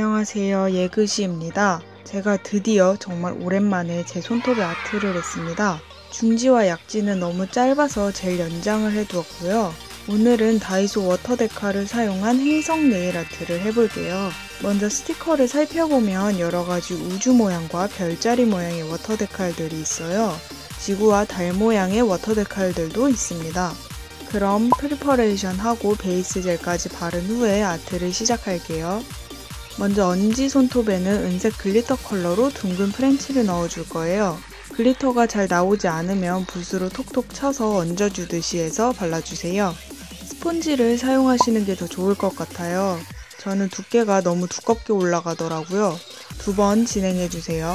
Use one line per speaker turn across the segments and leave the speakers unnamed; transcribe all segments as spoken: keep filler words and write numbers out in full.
안녕하세요, 예그시입니다. 제가 드디어 정말 오랜만에 제 손톱에 아트를 했습니다. 중지와 약지는 너무 짧아서 젤 연장을 해두었고요. 오늘은 다이소 워터데카를 사용한 행성 네일 아트를 해볼게요. 먼저 스티커를 살펴보면 여러가지 우주 모양과 별자리 모양의 워터데칼들이 있어요. 지구와 달 모양의 워터데칼들도 있습니다. 그럼 프리퍼레이션 하고 베이스 젤까지 바른 후에 아트를 시작할게요. 먼저 언지 손톱에는 은색 글리터 컬러로 둥근 프렌치를 넣어줄 거예요. 글리터가 잘 나오지 않으면 붓으로 톡톡 쳐서 얹어주듯이 해서 발라주세요. 스폰지를 사용하시는 게 더 좋을 것 같아요. 저는 두께가 너무 두껍게 올라가더라고요. 두 번 진행해주세요.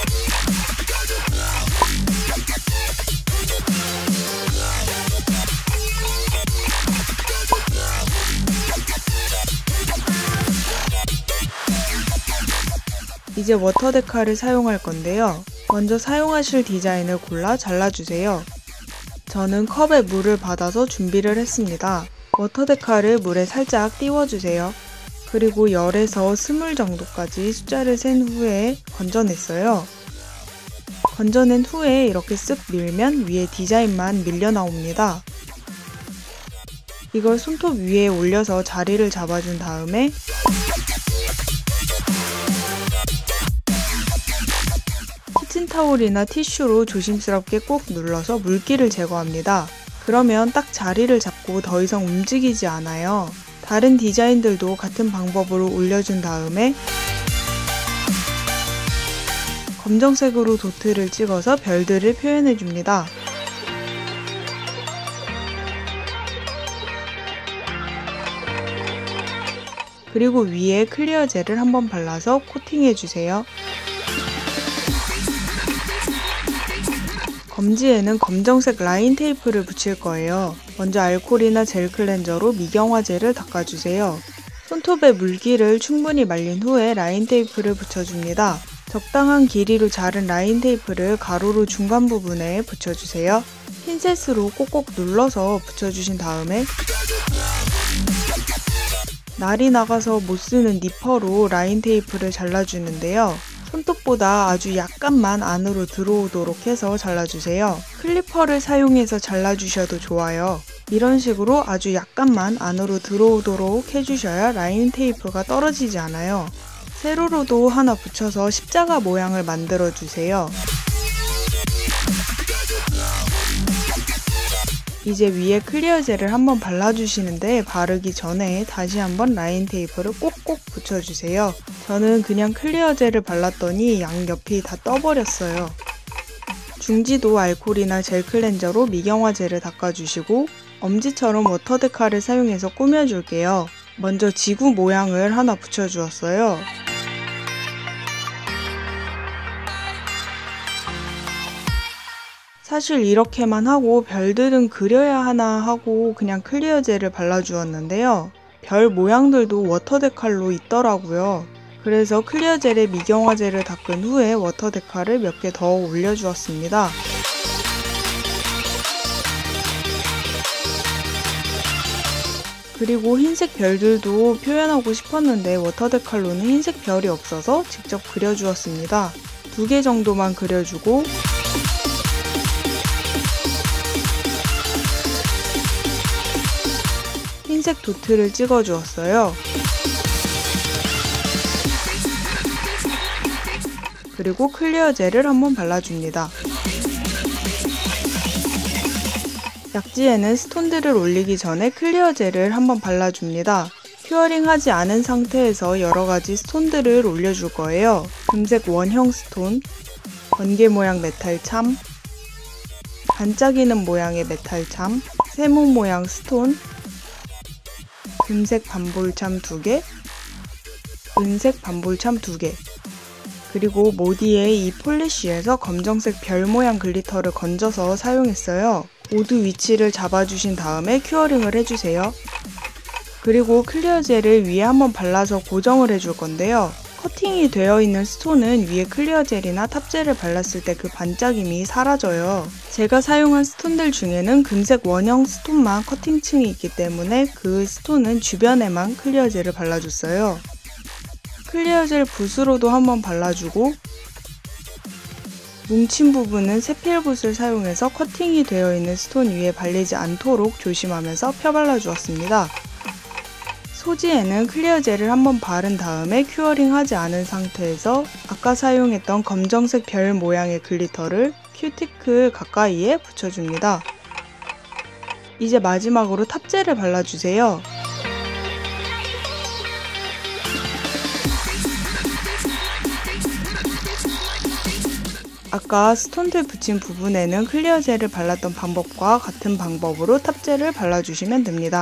이제 워터데카를 사용할 건데요. 먼저 사용하실 디자인을 골라 잘라주세요. 저는 컵에 물을 받아서 준비를 했습니다. 워터데카를 물에 살짝 띄워주세요. 그리고 열에서 스물 정도까지 숫자를 센 후에 건져냈어요. 건져낸 후에 이렇게 쓱 밀면 위에 디자인만 밀려 나옵니다. 이걸 손톱 위에 올려서 자리를 잡아준 다음에 키친타올이나 티슈로 조심스럽게 꼭 눌러서 물기를 제거합니다. 그러면 딱 자리를 잡고 더 이상 움직이지 않아요. 다른 디자인들도 같은 방법으로 올려준 다음에 검정색으로 도트를 찍어서 별들을 표현해줍니다. 그리고 위에 클리어 젤을 한번 발라서 코팅해주세요. 검지에는 검정색 라인 테이프를 붙일 거예요. 먼저 알코올이나 젤 클렌저로 미경화 젤을 닦아주세요. 손톱에 물기를 충분히 말린 후에 라인 테이프를 붙여줍니다. 적당한 길이로 자른 라인 테이프를 가로로 중간 부분에 붙여주세요. 핀셋으로 꼭꼭 눌러서 붙여주신 다음에 날이 나가서 못쓰는 니퍼로 라인 테이프를 잘라주는데요. 손톱보다 아주 약간만 안으로 들어오도록 해서 잘라주세요. 클리퍼를 사용해서 잘라주셔도 좋아요. 이런 식으로 아주 약간만 안으로 들어오도록 해주셔야 라인 테이프가 떨어지지 않아요. 세로로도 하나 붙여서 십자가 모양을 만들어주세요. 이제 위에 클리어 젤을 한번 발라주시는데 바르기 전에 다시 한번 라인 테이프를 꼭꼭 붙여주세요. 저는 그냥 클리어 젤을 발랐더니 양옆이 다 떠버렸어요. 중지도 알코올이나 젤 클렌저로 미경화 젤을 닦아주시고 엄지처럼 워터데카를 사용해서 꾸며줄게요. 먼저 지구 모양을 하나 붙여주었어요. 사실 이렇게만 하고 별들은 그려야 하나 하고 그냥 클리어 젤을 발라주었는데요. 별 모양들도 워터데칼로 있더라고요. 그래서 클리어 젤에 미경화 젤을 닦은 후에 워터데칼을 몇 개 더 올려주었습니다. 그리고 흰색 별들도 표현하고 싶었는데 워터데칼로는 흰색 별이 없어서 직접 그려주었습니다. 두 개 정도만 그려주고 흰색 도트를 찍어주었어요. 그리고 클리어 젤을 한번 발라줍니다. 약지에는 스톤들을 올리기 전에 클리어 젤을 한번 발라줍니다. 큐어링 하지 않은 상태에서 여러가지 스톤들을 올려줄 거예요. 금색 원형 스톤, 번개 모양 메탈 참, 반짝이는 모양의 메탈 참, 세모 모양 스톤, 금색 반볼참 두 개, 은색 반볼참 두 개, 그리고 모디의 이 폴리쉬에서 검정색 별 모양 글리터를 건져서 사용했어요. 모두 위치를 잡아주신 다음에 큐어링을 해주세요. 그리고 클리어 젤을 위에 한번 발라서 고정을 해줄 건데요. 커팅이 되어 있는 스톤은 위에 클리어 젤이나 탑젤을 발랐을 때 그 반짝임이 사라져요. 제가 사용한 스톤들 중에는 금색 원형 스톤만 커팅층이 있기 때문에 그 스톤은 주변에만 클리어 젤을 발라줬어요. 클리어 젤 붓으로도 한번 발라주고 뭉친 부분은 세필 붓을 사용해서 커팅이 되어 있는 스톤 위에 발리지 않도록 조심하면서 펴발라 주었습니다. 소지에는 클리어 젤을 한번 바른 다음에 큐어링 하지 않은 상태에서 아까 사용했던 검정색 별 모양의 글리터를 큐티클 가까이에 붙여줍니다. 이제 마지막으로 탑젤을 발라주세요. 아까 스톤들 붙인 부분에는 클리어 젤을 발랐던 방법과 같은 방법으로 탑젤을 발라주시면 됩니다.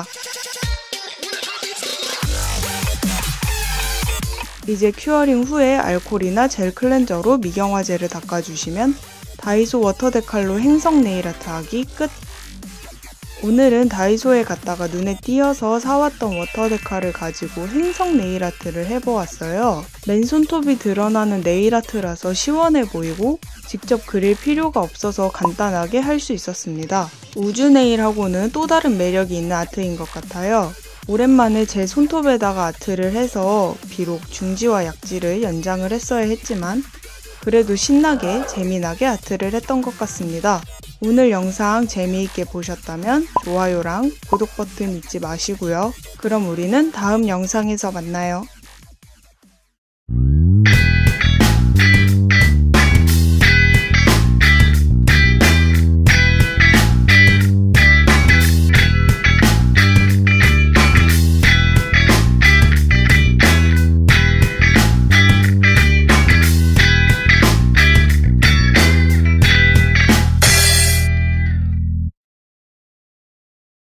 이제 큐어링 후에 알코올이나 젤 클렌저로 미경화제를 닦아주시면 다이소 워터데칼로 행성 네일아트 하기 끝! 오늘은 다이소에 갔다가 눈에 띄어서 사왔던 워터데칼을 가지고 행성 네일아트를 해보았어요. 맨손톱이 드러나는 네일아트라서 시원해 보이고 직접 그릴 필요가 없어서 간단하게 할 수 있었습니다. 우주 네일하고는 또 다른 매력이 있는 아트인 것 같아요. 오랜만에 제 손톱에다가 아트를 해서 비록 중지와 약지를 연장을 했어야 했지만 그래도 신나게 재미나게 아트를 했던 것 같습니다. 오늘 영상 재미있게 보셨다면 좋아요랑 구독 버튼 잊지 마시고요. 그럼 우리는 다음 영상에서 만나요.